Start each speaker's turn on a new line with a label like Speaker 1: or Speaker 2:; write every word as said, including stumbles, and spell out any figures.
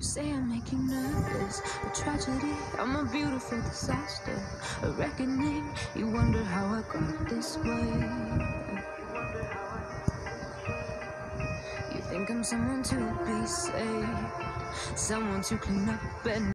Speaker 1: You say I'm making nervous, a tragedy, I'm a beautiful disaster, a reckoning. You wonder how I got this way. You think I'm someone to be saved, someone to clean up and